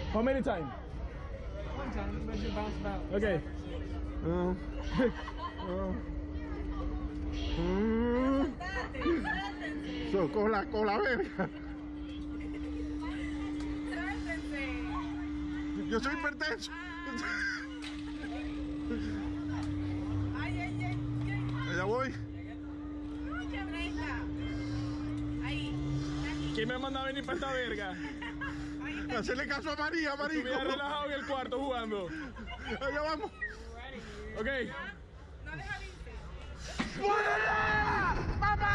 How many times? One time, but you bounce back. Okay. So, con la verga. Yo soy hipertenso. Ay, ay, ay. Allá voy. Mucha brinca. Ahí. ¿Quién me manda a venir para esta verga? Hacerle caso a María, marico. Estuviera relajado en el cuarto jugando. Allá vamos. Ok. No deja viste. ¡Muérela! ¡Papá!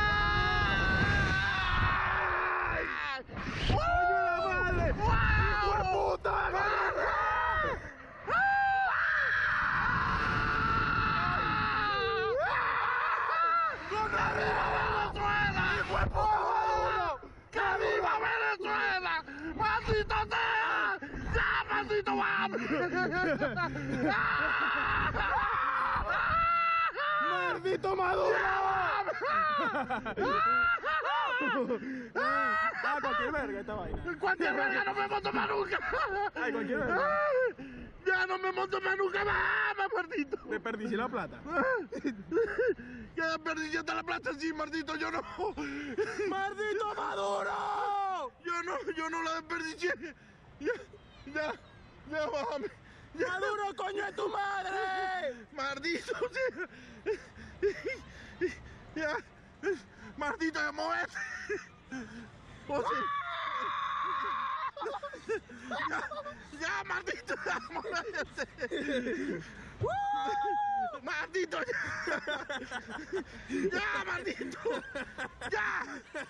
¡Coño la madre! ¡Hijo de puta! ¡Con arriba Venezuela! ¡Hijo de puta! ¡Que viva Venezuela! ¡Maldito sea! ¡Ya, maldito vamos! ¡Maldito Maduro! Cualquier verga esta vaina. ¡Cualquier verga no me monto más nunca! Ay, cualquier verga. ¡Ya no me monto más nunca más, maldito! Desperdicié la plata. ¡Ya desperdiciaste la plata, sí, maldito! ¡Yo no! ¡Maldito Maduro! ¡Yo no la desperdicié! ¡Ya, bájame! ¡Ya! ¡Maduro, coño de tu madre! ¡Maldito! ¡Ya! ¡Maldito, ya movete! O sea, ¡ya, maldito! ¡Ya, movete! ¡Maldito! ¡Ya, maldito! ¡Ya!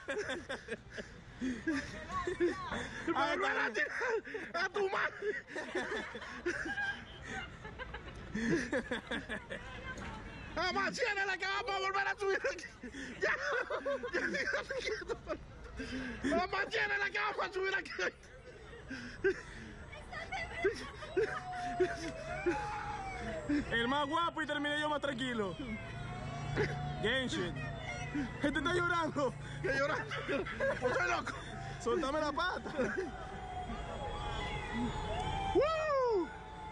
¡Me van a tirar a tu madre! ¡Jamás cierra la que vamos a volver a subir aquí! ¡Ya! ¡Dígate quieto! ¡Jamás cierra la que vamos a subir aquí! El más guapo y terminé yo más tranquilo. Genshin. Gente está llorando. ¡Estoy llorando! ¡Pues soy loco! Soltame la pata. ¡Woo!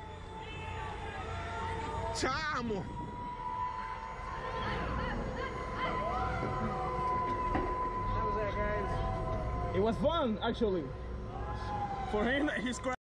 ¡Chamo! That was it, guys. It was fun, actually. For him, he's crying.